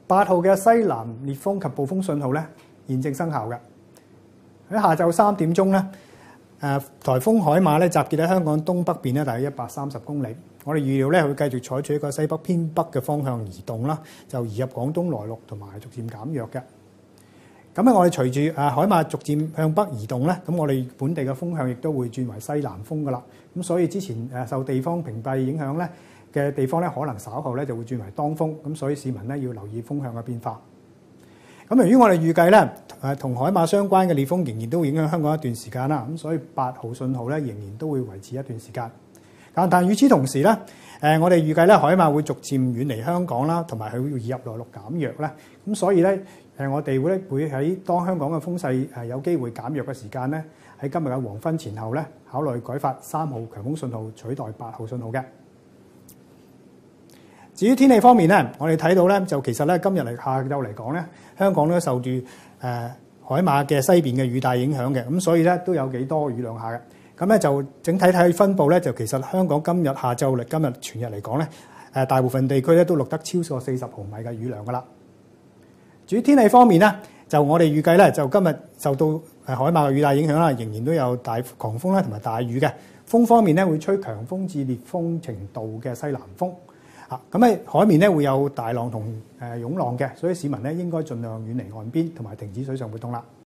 8號嘅西南烈風及暴風信號咧現正生效嘅。喺下晝3點鐘咧，颱風海馬咧集結喺香港東北邊咧，大約130公里。我哋預料咧會繼續採取一個西北偏北嘅方向移動啦，就移入廣東內陸同埋逐漸減弱嘅。咁咧，我哋隨住海馬逐漸向北移動咧，咁我哋本地嘅風向亦都會轉為西南風噶啦。咁所以之前受地方屏蔽影響咧嘅地方咧，可能稍後咧就會轉為當風。咁所以市民咧要留意風向嘅變化。咁由於我哋預計咧同海馬相關嘅烈風仍然都會影響香港一段時間啦，咁所以8號信號咧仍然都會維持一段時間。但與此同時咧，我哋預計咧海馬會逐漸遠離香港啦，同埋佢會移入內陸減弱咧。咁所以咧我哋會喺當香港嘅風勢有機會減弱嘅時間咧，喺今日嘅黃昏前後咧，考慮改發3號強風信號取代8號信號嘅。至於天氣方面咧，我哋睇到咧就其實咧今日下晝嚟講咧，香港都受住海馬嘅西邊嘅雨帶影響嘅，咁所以咧都有幾多雨量下嘅。咁咧就整體睇分佈咧，就其實香港今日下晝今日全日嚟講咧，大部分地區咧都錄得超過40毫米嘅雨量噶啦。至於天氣方面咧，就我哋預計咧，就今日受到海馬嘅雨帶影響啦，仍然都有大狂風啦同埋大雨嘅。風方面咧會吹強風至烈風程度嘅西南風。咁喺海面咧會有大浪同湧浪嘅，所以市民咧應該盡量遠離岸邊同埋停止水上活動啦。